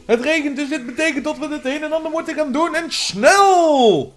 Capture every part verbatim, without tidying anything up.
Het regent, dus dit betekent dat we het een en ander moeten gaan doen. En snel!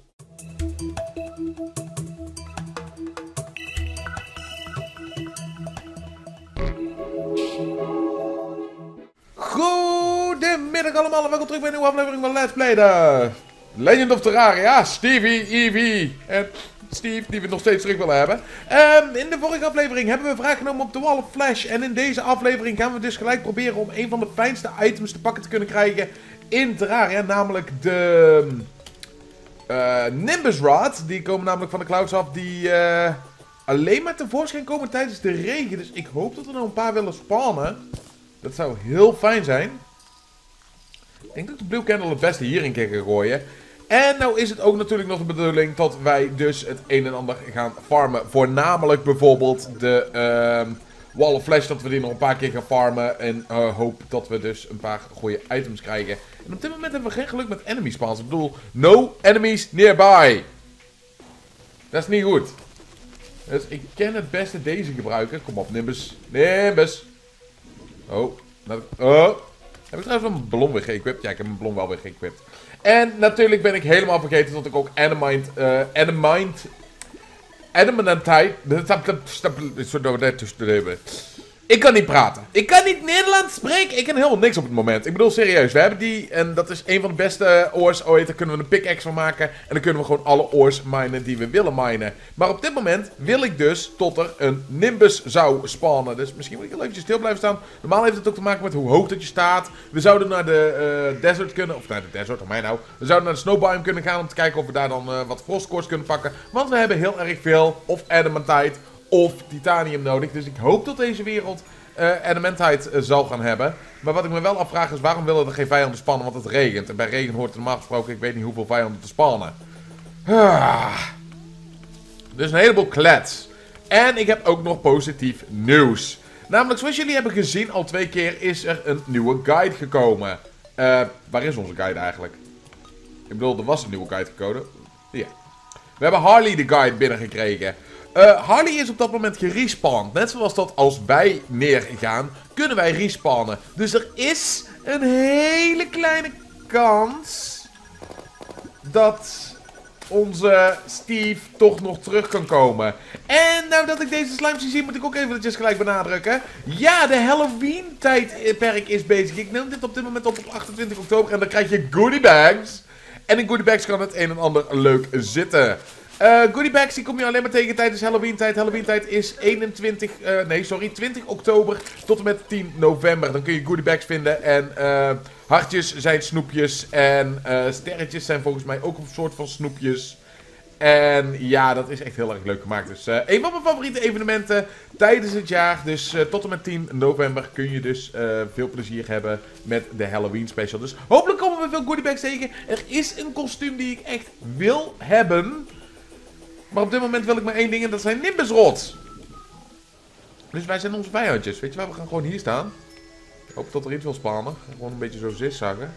Goedemiddag allemaal en welkom terug bij een nieuwe aflevering van Let's Play de Legend of Terraria. Stevie, Eevee en Steve, die we nog steeds terug willen hebben. Um, in de vorige aflevering hebben we vraag genomen op de Wall of Flash. En in deze aflevering gaan we dus gelijk proberen om een van de fijnste items te pakken te kunnen krijgen in Terraria. Namelijk de uh, Nimbus Rod. Die komen namelijk van de clouds af die uh, alleen maar tevoorschijn komen tijdens de regen. Dus ik hoop dat we nog een paar willen spawnen. Dat zou heel fijn zijn. Ik denk dat ik de Blue Candle het beste hierin kan gooien. En nou is het ook natuurlijk nog de bedoeling dat wij dus het een en ander gaan farmen. Voornamelijk bijvoorbeeld de uh, Wall of Flash, dat we die nog een paar keer gaan farmen. En uh, hoop dat we dus een paar goede items krijgen. En op dit moment hebben we geen geluk met enemy spawns. Ik bedoel, no enemies nearby. Dat is niet goed. Dus ik kan het beste deze gebruiken. Kom op, Nimbus. Nimbus. Oh. Oh. Heb ik trouwens mijn ballon weer geëquipt? Ja, ik heb mijn ballon wel weer geëquipt. En natuurlijk ben ik helemaal vergeten dat ik ook Adamant... Uh, Adamant... Adamantite... Ik kan niet praten. Ik kan niet Nederlands spreken. Ik kan helemaal niks op het moment. Ik bedoel, serieus. We hebben die. En dat is een van de beste ores ooit. Daar kunnen we een pickaxe van maken. En dan kunnen we gewoon alle ores minen die we willen minen. Maar op dit moment wil ik dus tot er een Nimbus zou spawnen. Dus misschien moet ik heel eventjes stil blijven staan. Normaal heeft het ook te maken met hoe hoog dat je staat. We zouden naar de uh, desert kunnen. Of naar de desert, of mij nou. We zouden naar de snowbiome kunnen gaan om te kijken of we daar dan uh, wat frostcores kunnen pakken. Want we hebben heel erg veel. Of adamantite. Of titanium nodig. Dus ik hoop dat deze wereld uh, adamantite uh, zal gaan hebben. Maar wat ik me wel afvraag is, waarom willen er geen vijanden spannen? Want het regent. En bij regen hoort het normaal gesproken, ik weet niet hoeveel vijanden te spannen. Ah. Dus een heleboel klets. En ik heb ook nog positief nieuws. Namelijk, zoals jullie hebben gezien, al twee keer is er een nieuwe guide gekomen. Uh, waar is onze guide eigenlijk? Ik bedoel, er was een nieuwe guide gekomen. Ja. We hebben Harley de guide binnengekregen. Uh, Harley is op dat moment gerespawned. Net zoals dat als wij neergaan, kunnen wij respawnen. Dus er is een hele kleine kans dat onze Steve toch nog terug kan komen. En nou dat ik deze slimes zie, moet ik ook eventjes gelijk benadrukken. Ja, de Halloween tijdperk is bezig. Ik neem dit op dit moment op op achtentwintig oktober en dan krijg je goodie bags. En in goodie bags kan het een en ander leuk zitten. Uh, goodie bags die kom je alleen maar tegen tijdens Halloween tijd. Halloween tijd is eenentwintig, uh, nee sorry, twintig oktober tot en met tien november. Dan kun je goodie bags vinden en uh, hartjes zijn snoepjes en uh, sterretjes zijn volgens mij ook een soort van snoepjes. En ja, dat is echt heel erg leuk gemaakt. Dus uh, een van mijn favoriete evenementen tijdens het jaar. Dus uh, tot en met tien november kun je dus uh, veel plezier hebben met de Halloween special. Dus hopelijk komen we veel goodie bags tegen. Er is een kostuum die ik echt wil hebben. Maar op dit moment wil ik maar één ding en dat zijn Nimbus Rods. Dus wij zijn onze vijandjes. Weet je waar, we gaan gewoon hier staan. Ik hoop dat er iets wil spannen. Gewoon een beetje zo zigzaggen.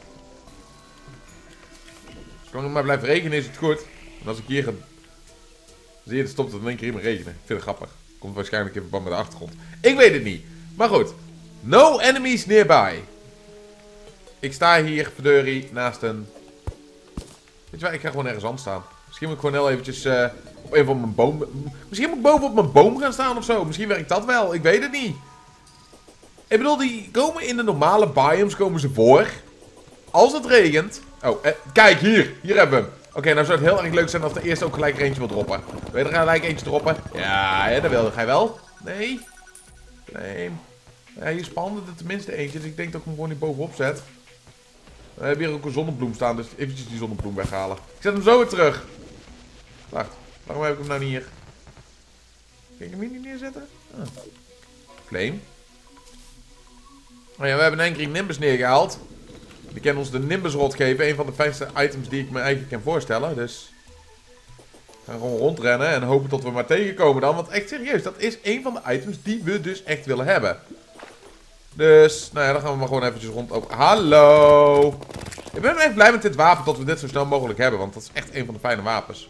Zolang het maar blijft regenen is het goed. En als ik hier ga... Zie je, dan stopt het in één keer in me regenen. Ik vind het grappig. Komt waarschijnlijk in verband met de achtergrond. Ik weet het niet. Maar goed. No enemies nearby. Ik sta hier, verdorie, naast een... Weet je waar, ik ga gewoon ergens anders staan. Misschien moet ik gewoon heel eventjes uh, op een van mijn boom... Misschien moet ik boven op mijn boom gaan staan of zo. Misschien werkt dat wel. Ik weet het niet. Ik bedoel, die komen in de normale biomes komen ze voor. Als het regent... Oh, eh, kijk hier. Hier hebben we hem. Oké, okay, nou zou het heel erg leuk zijn als de eerste ook gelijk er eentje wil droppen. Wil je er gelijk eentje droppen? Ja, ja dat wil hij wel. Nee. Nee. Ja, hier spande er tenminste eentje. Dus ik denk dat ik hem gewoon niet bovenop zet. We hebben hier ook een zonnebloem staan, dus eventjes die zonnebloem weghalen. Ik zet hem zo weer terug. Wacht, waarom heb ik hem nou niet hier? Kan ik hem hier niet neerzetten? Ah. Flame. Oh ja, we hebben een enkele Nimbus neergehaald. Die kan ons de Nimbus Rod geven. Een van de fijnste items die ik me eigenlijk kan voorstellen. Dus we gaan gewoon rondrennen en hopen dat we maar tegenkomen dan. Want echt serieus, dat is een van de items die we dus echt willen hebben. Dus, nou ja, dan gaan we maar gewoon eventjes rond. Oh, hallo! Ik ben echt blij met dit wapen dat we dit zo snel mogelijk hebben. Want dat is echt een van de fijne wapens.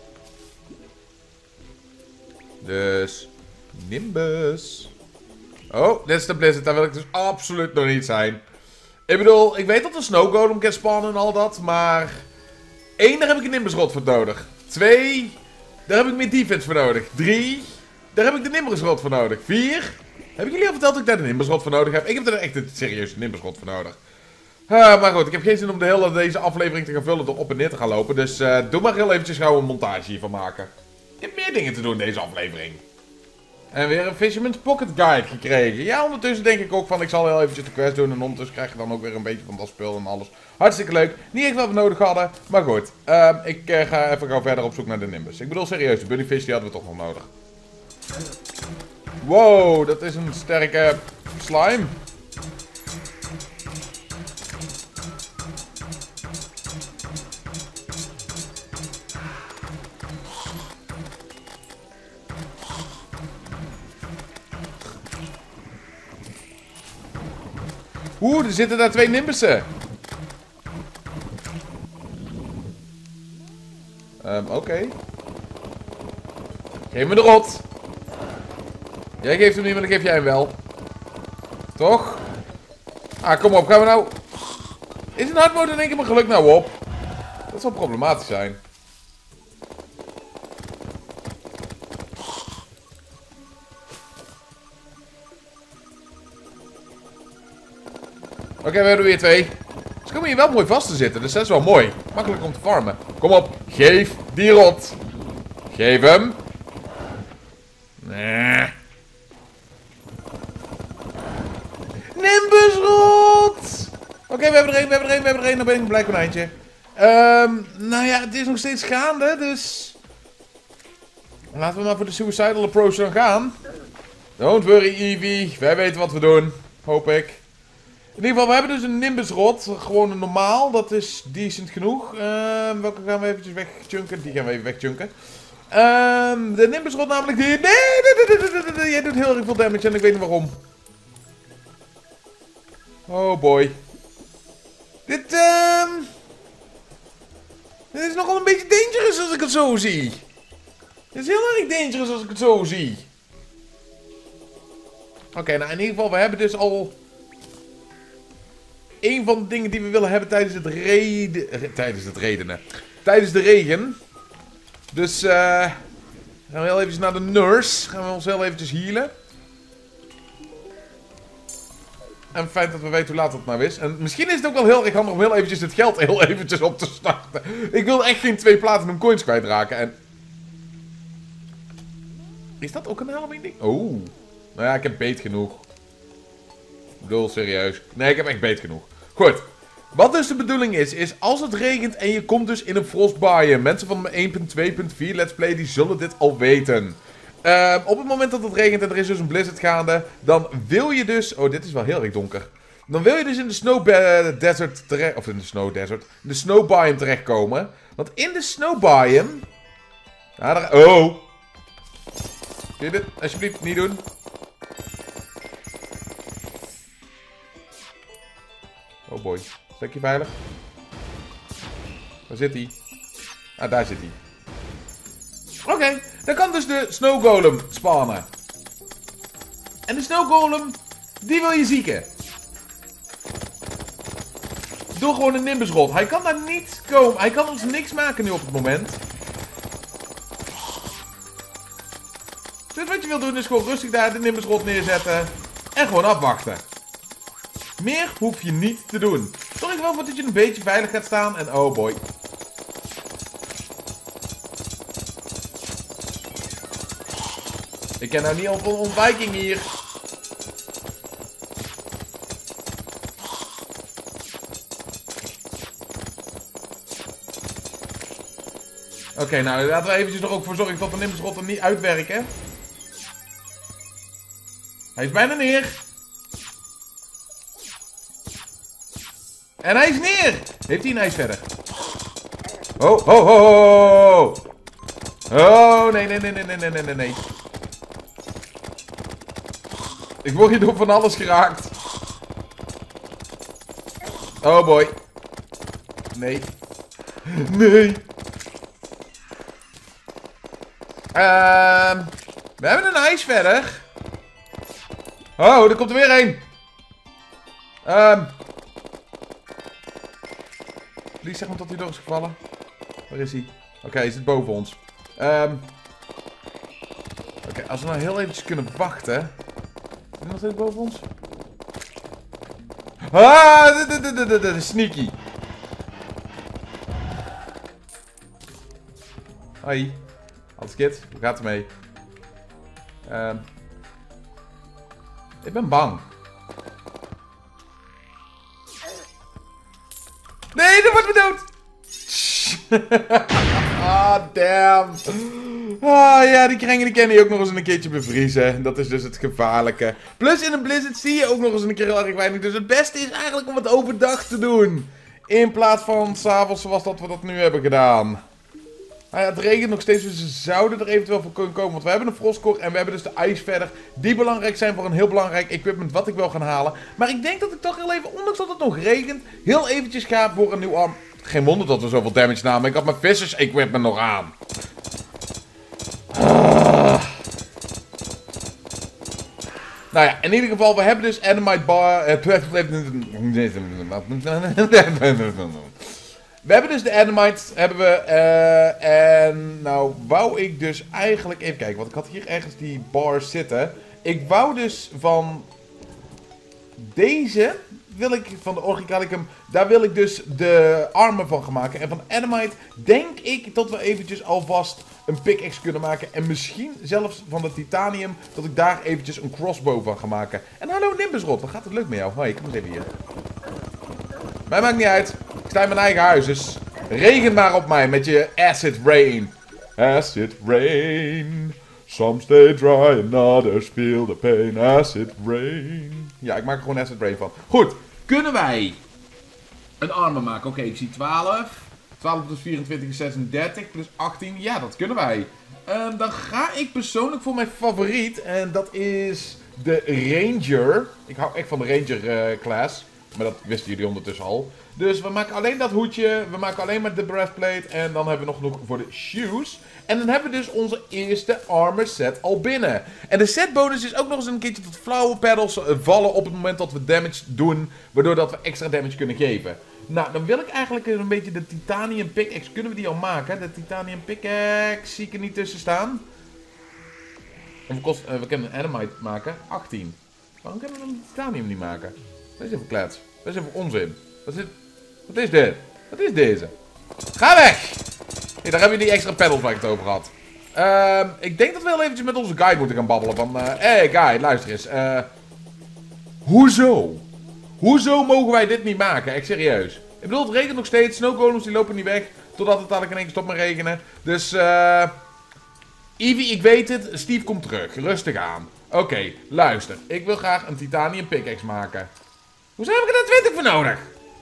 Dus, Nimbus. Oh, dit is de Blizzard. Daar wil ik dus absoluut nog niet zijn. Ik bedoel, ik weet dat een snow golem kan spawnen en al dat, maar... één, daar heb ik een nimbus rod voor nodig. Twee, daar heb ik meer defense voor nodig. Drie, daar heb ik de nimbus rod voor nodig. Vier, heb ik jullie al verteld dat ik daar de nimbus rod voor nodig heb? Ik heb er echt een serieuze nimbus rod voor nodig. Uh, maar goed, ik heb geen zin om de hele deze aflevering te gaan vullen door op en neer te gaan lopen. Dus uh, doe maar heel eventjes gauw een montage hiervan maken. Ik heb meer dingen te doen in deze aflevering. En weer een Fisherman's Pocket Guide gekregen. Ja, ondertussen denk ik ook van ik zal heel eventjes de quest doen. En ondertussen krijg je dan ook weer een beetje van dat spul en alles. Hartstikke leuk. Niet echt wat we nodig hadden. Maar goed, uh, ik uh, ga even gauw verder op zoek naar de Nimbus. Ik bedoel serieus, de Bunnyfish die hadden we toch nog nodig. Wow, dat is een sterke slime. Oeh, er zitten daar twee nimbussen. Um, Oké. Okay. Geef me de rot. Jij geeft hem niet, maar dan geef jij hem wel. Toch? Ah, kom op. Gaan we nou... Is een hard mode in één keer mijn geluk nou op? Dat zal problematisch zijn. Oké, okay, we hebben er weer twee. Ze komen hier wel mooi vast te zitten, dus dat is wel mooi. Makkelijk om te farmen. Kom op, geef die rot. Geef hem. Nee. Nimbusrot! Oké, okay, we hebben er één, we hebben er één, we hebben er één. Dan ben ik een blij konijntje. Um, nou ja, het is nog steeds gaande, dus... Laten we maar voor de suicidal approach dan gaan. Don't worry, Eevee. Wij weten wat we doen. Hoop ik. In ieder geval, we hebben dus een Nimbusrot. Gewoon een normaal. Dat is decent genoeg. Uh, welke gaan we eventjes wegchunken? Die gaan we even wegchunken. Uh, de Nimbusrot namelijk. Die... Nee, nee, nee, nee, nee, nee, nee. Jij doet heel erg veel damage en ik weet niet waarom. Oh boy. Dit, ehm... Uh... Dit is nogal een beetje dangerous als ik het zo zie. Dit is heel erg dangerous als ik het zo zie. Oké, okay, nou in ieder geval, we hebben dus al... Een van de dingen die we willen hebben tijdens het reden... Tijdens het redenen. Tijdens de regen. Dus, eh... Uh, gaan we heel eventjes naar de nurse. Gaan we ons heel eventjes healen. En fijn dat we weten hoe laat het nou is. En misschien is het ook wel heel erg handig om heel eventjes het geld heel eventjes op te starten. Ik wil echt geen twee platinum coins kwijtraken. En... Is dat ook een Halloween ding? Oh. Nou ja, ik heb beet genoeg. Ik bedoel, serieus. Nee, ik heb echt beet genoeg. Goed. Wat dus de bedoeling is, is als het regent en je komt dus in een frostbiome. Mensen van één punt twee punt vier Let's Play, die zullen dit al weten. Uh, op het moment dat het regent en er is dus een blizzard gaande, dan wil je dus... Oh, dit is wel heel erg donker. Dan wil je dus in de snow desert terecht... Of in de snow desert. In de snow biome terechtkomen. Want in de snow biome... Nou, daar... Oh! Kun je dit alsjeblieft niet doen? Oh boy. Stukje veilig. Waar zit hij? Ah, daar zit hij. Oké, okay, dan kan dus de Snow Golem spawnen. En de Snow Golem, die wil je zieken. Doe gewoon een Nimbusrot. Hij kan daar niet komen. Hij kan ons niks maken nu op het moment. Dus wat je wil doen is gewoon rustig daar de Nimbusrot neerzetten. En gewoon afwachten. Meer hoef je niet te doen. Zorg er wel voor dat je een beetje veilig gaat staan. En oh boy. Ik ken nou niet al van ontwijking hier. Oké, okay, nou laten we eventjes er ook voor zorgen dat de Nimbusrot er niet uitwerken. Hij is bijna neer. En hij is neer! Heeft hij een ijs verder? Oh, ho, ho, ho! Oh, nee, nee, nee, nee, nee, nee, nee, nee. Ik word hier door van alles geraakt. Oh boy. Nee. Nee. Ehm. Uh, we hebben een ijs verder. Oh, er komt er weer een. Ehm. Um, Please zeg maar dat hij door is gevallen. Waar is hij? Oké, okay, hij zit boven ons. Um, Oké, okay, als we nou heel eventjes kunnen wachten. Is hij nog steeds boven ons? Ah, dit is sneaky. Hoi. Alles kid, hoe gaat het mee? Um, ik ben bang. Nee, dat wordt me dood! Ah, damn. Ah, ja, die kringen die kennen je ook nog eens een keertje bevriezen. Dat is dus het gevaarlijke. Plus in een blizzard zie je ook nog eens een keer heel erg weinig. Dus het beste is eigenlijk om het overdag te doen. In plaats van 's avonds zoals dat we dat nu hebben gedaan. Ah ja, het regent nog steeds, dus ze zouden er eventueel voor kunnen komen. Want we hebben een frostcore en we hebben dus de ijsverder. Die belangrijk zijn voor een heel belangrijk equipment wat ik wil gaan halen. Maar ik denk dat ik toch heel even, ondanks dat het nog regent, heel eventjes ga voor een nieuw arm. Geen wonder dat we zoveel damage namen. Ik had mijn vissers equipment nog aan. Ah. Nou ja, in ieder geval, we hebben dus Adamite bar... We hebben dus de Adamite, hebben we, uh, en nou wou ik dus eigenlijk, even kijken, want ik had hier ergens die bar zitten. Ik wou dus van deze, wil ik, van de Orgicallicum, daar wil ik dus de armen van gaan maken. En van Adamite denk ik dat we eventjes alvast een pickaxe kunnen maken. En misschien zelfs van de titanium, dat ik daar eventjes een crossbow van ga maken. En hallo Nimbusrot, wat gaat het leuk met jou? Hoi, kom eens even hier. Mij maakt niet uit. Ik sta in mijn eigen huis, dus regen maar op mij met je acid rain. Acid rain. Some stay dry and others feel the pain. Acid rain. Ja, ik maak er gewoon acid rain van. Goed, kunnen wij een armor maken? Oké, okay, ik zie twaalf. twaalf plus vierentwintig is zesendertig. Plus achttien. Ja, dat kunnen wij. Um, dan ga ik persoonlijk voor mijn favoriet. En dat is de Ranger. Ik hou echt van de Ranger uh, class. Maar dat wisten jullie ondertussen al. Dus we maken alleen dat hoedje. We maken alleen maar de breastplate. En dan hebben we nog genoeg voor de shoes. En dan hebben we dus onze eerste armor set al binnen. En de set bonus is ook nog eens een keertje dat flower petals vallen op het moment dat we damage doen. Waardoor dat we extra damage kunnen geven. Nou, dan wil ik eigenlijk een beetje de titanium pickaxe. Kunnen we die al maken? De titanium pickaxe zie ik er niet tussen staan. En we, kost, uh, we kunnen een Adamite maken. achttien. Waarom kunnen we dan de titanium niet maken? Dat is even klets. Dat is even onzin. Wat is, wat is dit? Wat is deze? Ga weg! Hey, daar hebben we die extra pedals waar ik het over had. Uh, ik denk dat we heel eventjes met onze guide moeten gaan babbelen. Van, hé uh, hey guide, luister eens. Uh, hoezo? Hoezo mogen wij dit niet maken? Echt serieus. Ik bedoel, het regent nog steeds. Snow golems die lopen niet weg. Totdat het dadelijk in één keer stopt met regenen. Dus, eh... Eevee, ik weet het. Steve komt terug. Rustig aan. Oké, okay, luister. Ik wil graag een titanium pickaxe maken. Hoezo heb ik er twintig voor nodig?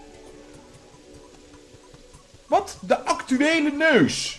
Wat? De actuele neus.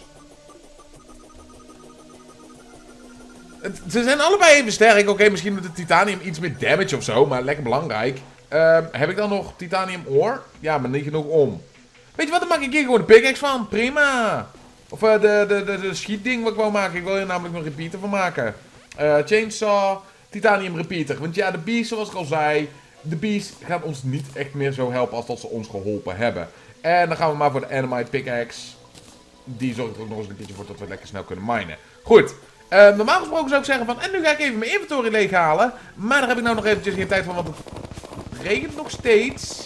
Het, ze zijn allebei even sterk. Oké, okay, misschien met de titanium iets meer damage of zo. Maar lekker belangrijk. Uh, heb ik dan nog titanium ore? Ja, maar niet genoeg om. Weet je wat, dan maak ik hier gewoon de pickaxe van. Prima. Of uh, de, de, de, de schietding wat ik wou maken. Ik wil hier namelijk een repeater van maken. Uh, chainsaw, titanium repeater. Want ja, de beast, zoals ik al zei... De beast gaat ons niet echt meer zo helpen als dat ze ons geholpen hebben. En dan gaan we maar voor de Adamite pickaxe. Die zorgt er ook nog eens een keertje voor dat we lekker snel kunnen minen. Goed. Uh, normaal gesproken zou ik zeggen van... En nu ga ik even mijn inventory leeghalen. Maar daar heb ik nou nog eventjes geen tijd van. Want het regent nog steeds.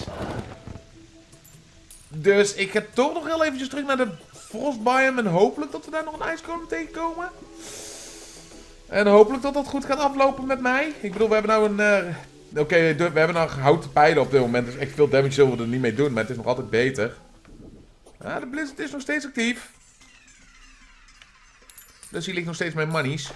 Dus ik ga toch nog heel eventjes terug naar de Frost biome. En hopelijk dat we daar nog een ijskorm tegenkomen. En hopelijk dat dat goed gaat aflopen met mij. Ik bedoel, we hebben nou een... Uh, Oké, okay, we hebben nou houten pijlen op dit moment. Dus echt veel damage zullen we er niet mee doen. Maar het is nog altijd beter. Ja, de blizzard is nog steeds actief. Dus hier ligt nog steeds mijn monies.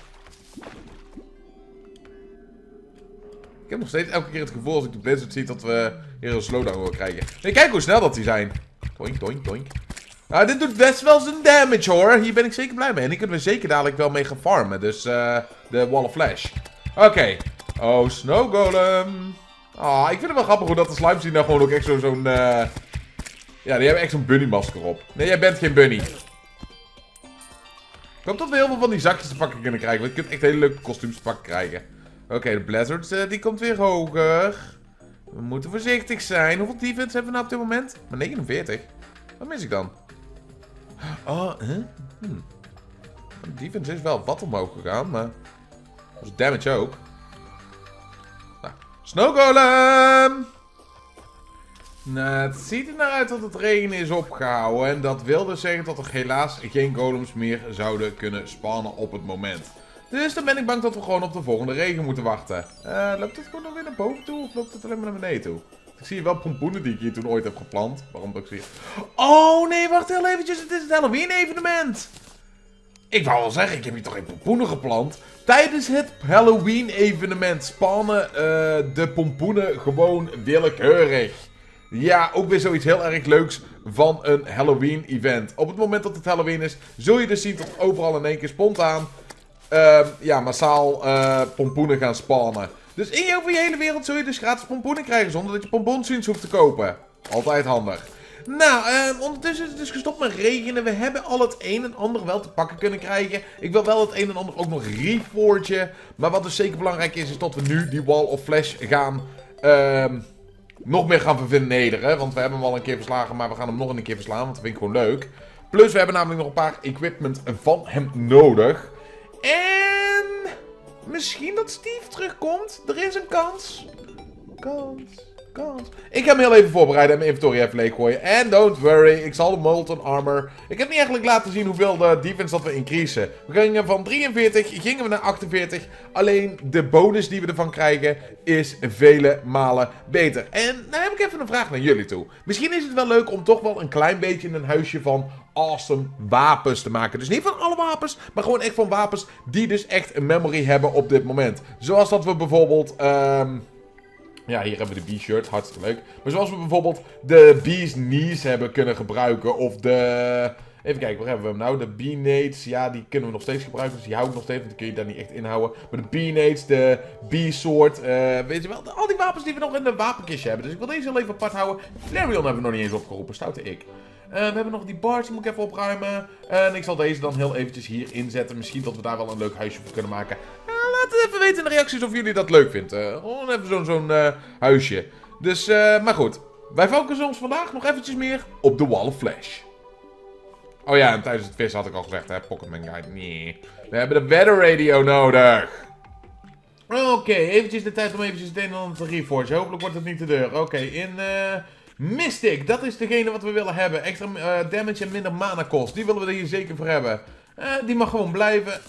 Ik heb nog steeds elke keer het gevoel als ik de blizzard zie dat we hier een slowdown willen krijgen. Nee, kijk hoe snel dat die zijn. Doink, doink, doink. Nou, dit doet best wel zijn damage hoor. Hier ben ik zeker blij mee. En hier kunnen we zeker dadelijk wel mee gaan farmen. Dus uh, de Wall of Flash. Oké. Okay. Oh, Snow Golem. Ah, ik vind het wel grappig hoe dat de slimes die nou gewoon ook echt zo'n... Zo uh... Ja, die hebben echt zo'n bunny masker op. Nee, jij bent geen bunny. Ik hoop dat we heel veel van die zakjes te pakken kunnen krijgen. Want je kunt echt hele leuke kostuums te pakken krijgen. Oké, okay, de Blizzard uh, die komt weer hoger. We moeten voorzichtig zijn. Hoeveel defense hebben we nou op dit moment? Maar negenenveertig. Wat mis ik dan? Oh, hè? Huh? Hmm. De defense is wel wat omhoog gegaan, maar... Dat is damage ook. Nou, Snow Golem! Nou, het ziet er naar uit dat het regen is opgehouden. En dat wil dus zeggen dat er helaas geen golems meer zouden kunnen spannen op het moment. Dus dan ben ik bang dat we gewoon op de volgende regen moeten wachten. Uh, loopt het gewoon nog weer naar boven toe of loopt het alleen maar naar beneden toe? Ik zie hier wel pompoenen die ik hier toen ooit heb geplant. Waarom dat ik zie... Oh nee, wacht heel eventjes. Het is het Halloween evenement. Ik wou wel zeggen, ik heb hier toch geen pompoenen geplant. Tijdens het Halloween evenement spannen uh, de pompoenen gewoon willekeurig. Ja, ook weer zoiets heel erg leuks van een Halloween event. Op het moment dat het Halloween is, zul je dus zien dat overal in één keer spontaan... Uh, ja, massaal uh, pompoenen gaan spannen. Dus in over je hele wereld zul je dus gratis pompoenen krijgen zonder dat je pompoensuits hoeft te kopen. Altijd handig. Nou, uh, ondertussen is het dus gestopt met regenen. We hebben al het een en ander wel te pakken kunnen krijgen. Ik wil wel het een en ander ook nog reforgen. Maar wat dus zeker belangrijk is, is dat we nu die Wall of Flash gaan... Uh, nog meer gaan vernederen. Want we hebben hem al een keer verslagen, maar we gaan hem nog een keer verslaan. Want dat vind ik gewoon leuk. Plus, we hebben namelijk nog een paar equipment van hem nodig. En misschien dat Steve terugkomt. Er is een kans. Kans. Kans. Ik ga hem heel even voorbereiden en mijn inventory even leeggooien. En don't worry, ik zal de Molten Armor... Ik heb niet eigenlijk laten zien hoeveel de defense dat we increasen. We gingen van drieënveertig, gingen we naar achtenveertig. Alleen de bonus die we ervan krijgen is vele malen beter. En nou heb ik even een vraag naar jullie toe. Misschien is het wel leuk om toch wel een klein beetje een huisje van... awesome wapens te maken. Dus niet van alle wapens, maar gewoon echt van wapens die dus echt een memory hebben op dit moment. Zoals dat we bijvoorbeeld... Um... Ja, hier hebben we de B-shirt, hartstikke leuk. Maar zoals we bijvoorbeeld de Bee's Knees hebben kunnen gebruiken. Of de... Even kijken, waar hebben we hem nou? De B-nades, ja, die kunnen we nog steeds gebruiken. Dus die hou ik nog steeds, want die kun je daar niet echt inhouden. Maar de B-nades, de B-sword, uh, weet je wel, al die wapens die we nog in de wapenkistje hebben. Dus ik wil deze heel even apart houden. Flareon hebben we nog niet eens opgeroepen, stoute ik. Uh, we hebben nog die bars, die moet ik even opruimen. Uh, en ik zal deze dan heel eventjes hier inzetten. Misschien dat we daar wel een leuk huisje voor kunnen maken. Uh, laat het even weten in de reacties of jullie dat leuk vinden. Uh, gewoon even zo'n zo'n uh, huisje. Dus, uh, maar goed. Wij focussen ons vandaag nog eventjes meer op de Wall of Flash. Oh ja, en tijdens het vissen had ik al gezegd, hè, Pokémon Guide. Nee. We hebben de Weather Radio nodig. Oké, okay, eventjes de tijd om eventjes het een en ander te reforgen. Hopelijk wordt het niet te deur. Oké, okay, in... Uh... Mystic, dat is degene wat we willen hebben. Extra uh, damage en minder mana kost. Die willen we er hier zeker voor hebben. Uh, die mag gewoon blijven.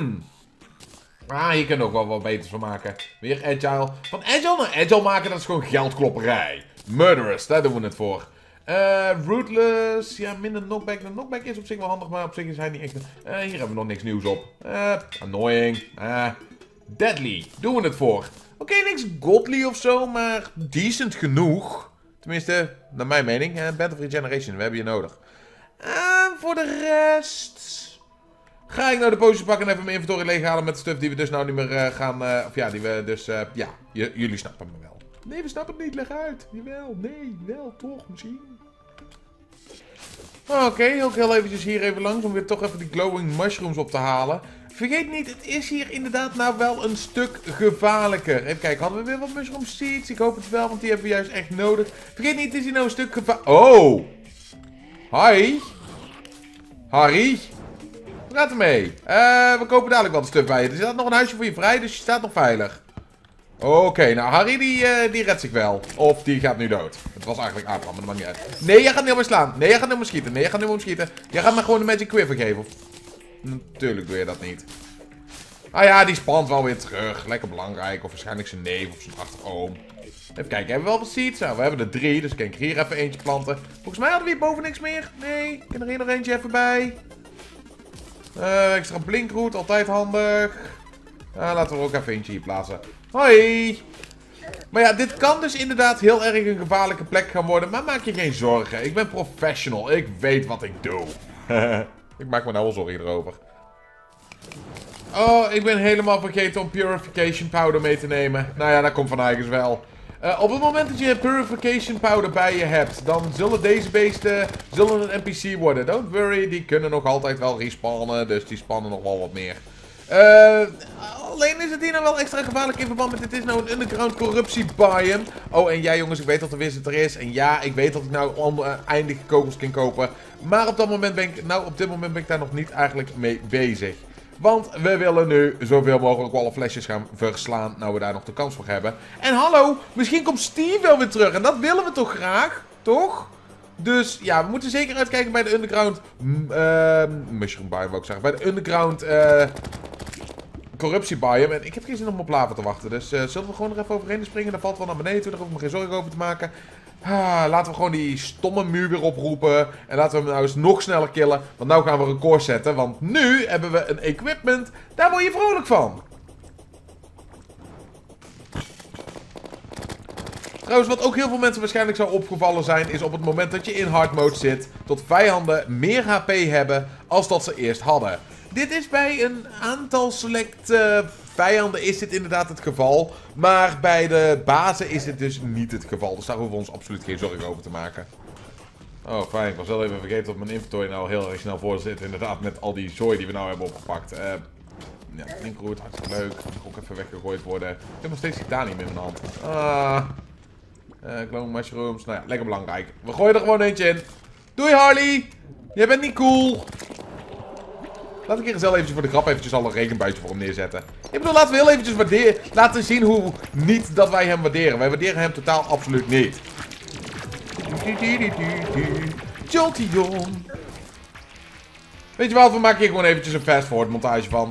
Ah, hier kunnen we ook wel wat beters van maken. Weer agile. Van agile naar agile maken, dat is gewoon geldklopperij. Murderous, daar doen we het voor. Uh, rootless, ja, minder knockback. De knockback is op zich wel handig, maar op zich is hij niet echt... Uh, hier hebben we nog niks nieuws op. Uh, annoying. Uh, deadly, doen we het voor. Oké, okay, niks godly of zo, maar decent genoeg. Tenminste, naar mijn mening. Uh, Battle of Regeneration, we hebben je nodig. En voor de rest... Ga ik nou de potions pakken en even mijn inventory leeghalen met de stuff die we dus nou niet meer uh, gaan... Uh, of ja, die we dus... Uh, ja, jullie snappen me wel. Nee, we snappen het niet. Leg uit. Jawel, nee, wel, toch, misschien. Oké, okay, ook heel eventjes hier even langs om weer toch even die glowing mushrooms op te halen. Vergeet niet, het is hier inderdaad nou wel een stuk gevaarlijker. Even kijken, hadden we weer wat mushroom seeds? Ik hoop het wel, want die hebben we juist echt nodig. Vergeet niet, het is hier nou een stuk gevaarlijker. Oh! Hi! Harry! Hoe gaat het mee? Uh, we kopen dadelijk wel de stuff bij je. Er staat nog een huisje voor je vrij, dus je staat nog veilig. Oké, okay, nou Harry die, uh, die redt zich wel. Of die gaat nu dood. Het was eigenlijk Abraham, maar dat maakt niet uit. Nee, jij gaat niet op me slaan. Nee, jij gaat niet op me schieten. Nee, jij gaat niet op me schieten. Jij gaat me gewoon de Magic Quiver geven. Of... Natuurlijk doe je dat niet. Ah ja, die spant wel weer terug. Lekker belangrijk. Of waarschijnlijk zijn neef of zijn achteroom. Even kijken, hebben we wel wat seeds? Nou, we hebben er drie, dus kan ik hier even eentje planten. Volgens mij hadden we hier boven niks meer. Nee, ik kan er hier nog eentje even bij. Uh, extra blinkroet, altijd handig. Uh, laten we er ook even eentje hier plaatsen. Hoi! Maar ja, dit kan dus inderdaad heel erg een gevaarlijke plek gaan worden. Maar maak je geen zorgen. Ik ben professional. Ik weet wat ik doe. Ik maak me nou wel zorgen erover. Oh, ik ben helemaal vergeten om Purification Powder mee te nemen. Nou ja, dat komt van eigens wel. Uh, op het moment dat je Purification Powder bij je hebt, dan zullen deze beesten zullen een N P C worden. Don't worry, die kunnen nog altijd wel respawnen. Dus die spannen nog wel wat meer. Uh, Alleen is het hier nou wel extra gevaarlijk in verband met dit is nou een underground corruptie biome. Oh, en ja jongens, ik weet dat de wizard er is. En ja, ik weet dat ik nou oneindige kogels kan kopen. Maar op dat moment ben ik, nou op dit moment ben ik daar nog niet eigenlijk mee bezig. Want we willen nu zoveel mogelijk wallenflesjes gaan verslaan, nou we daar nog de kans voor hebben. En hallo, misschien komt Steve wel weer terug. En dat willen we toch graag, toch? Dus ja, we moeten zeker uitkijken bij de underground... Uh, mushroom biome wou ik zeggen. Bij de underground... Uh, corruptie biome. En ik heb geen zin om op lava te wachten. Dus uh, zullen we gewoon er even overheen springen. Dan valt wel naar beneden toe. Daar hoef ik me geen zorgen over te maken. Ah, laten we gewoon die stomme muur weer oproepen. En laten we hem nou eens nog sneller killen. Want nou gaan we record zetten. Want nu hebben we een equipment. Daar word je vrolijk van. Trouwens, wat ook heel veel mensen waarschijnlijk zou opgevallen zijn, is op het moment dat je in hard mode zit, dat vijanden meer H P hebben als dat ze eerst hadden. Dit is bij een aantal select uh, vijanden is dit inderdaad het geval, maar bij de bazen is dit dus niet het geval. Dus daar hoeven we ons absoluut geen zorgen over te maken. Oh, fijn. Ik was wel even vergeten dat mijn inventory nou heel erg snel voor zit, inderdaad, met al die zooi die we nou hebben opgepakt. Uh, ja, Linkroot, hartstikke leuk. Moet ook even weggegooid worden. Ik heb nog steeds titanium in mijn hand. Ah... Uh, Glowing mushrooms. Nou ja, lekker belangrijk. We gooien er gewoon eentje in. Doei Harley. Jij bent niet cool. Laat ik hier zelf eventjes voor de grap eventjes al een regenbuitje voor hem neerzetten. Ik bedoel, laten we heel eventjes waarderen. Laten zien hoe niet dat wij hem waarderen. Wij waarderen hem totaal absoluut niet. Jolteon. Weet je wat, we maken hier gewoon eventjes een fast forward montage van.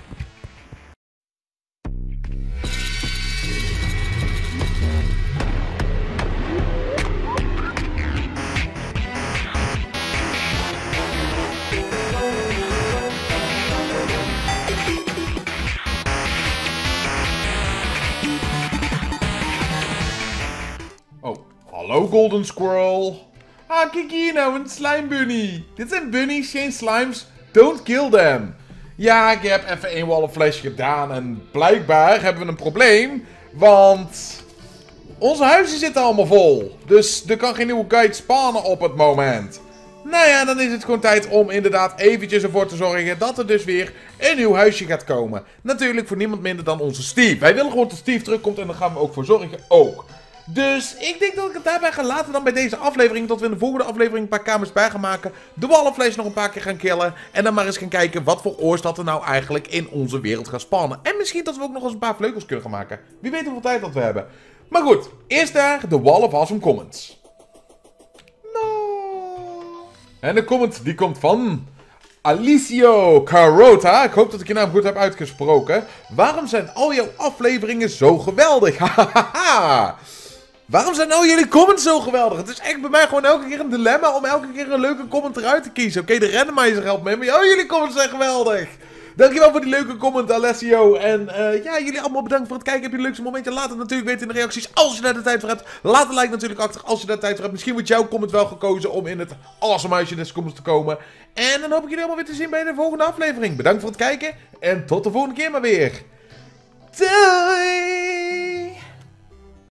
Hallo Golden Squirrel. Ah, kijk hier nou, een slime bunny. Dit zijn bunnies, geen slimes. Don't kill them. Ja, ik heb even één wallenflash gedaan en blijkbaar hebben we een probleem. Want onze huizen zitten allemaal vol. Dus er kan geen nieuwe guide spawnen op het moment. Nou ja, dan is het gewoon tijd om inderdaad eventjes ervoor te zorgen dat er dus weer een nieuw huisje gaat komen. Natuurlijk voor niemand minder dan onze Steve. Wij willen gewoon dat Steve terugkomt en daar gaan we ook voor zorgen ook. Dus ik denk dat ik het daarbij ga laten dan bij deze aflevering. Tot we in de volgende aflevering een paar kamers bij gaan maken. De wallenflash nog een paar keer gaan killen. En dan maar eens gaan kijken wat voor oors dat er nou eigenlijk in onze wereld gaat spannen. En misschien dat we ook nog eens een paar vleugels kunnen gaan maken. Wie weet hoeveel tijd dat we hebben. Maar goed, eerst daar de Wall of Awesome Comments. No. En de comment die komt van Alicio Carota. Ik hoop dat ik je naam goed heb uitgesproken. Waarom zijn al jouw afleveringen zo geweldig? Hahaha. Waarom zijn al jullie comments zo geweldig? Het is echt bij mij gewoon elke keer een dilemma om elke keer een leuke comment eruit te kiezen. Oké, okay, de randomizer helpt mee, maar oh, jullie comments zijn geweldig. Dankjewel voor die leuke comment, Alessio. En uh, ja, jullie allemaal bedankt voor het kijken. Heb je het leukste momentje? Laat het natuurlijk weten in de reacties als je daar de tijd voor hebt. Laat een like natuurlijk achter als je daar de tijd voor hebt. Misschien wordt jouw comment wel gekozen om in het awesome huisje des comments te komen. En dan hoop ik jullie allemaal weer te zien bij de volgende aflevering. Bedankt voor het kijken en tot de volgende keer maar weer. Doei!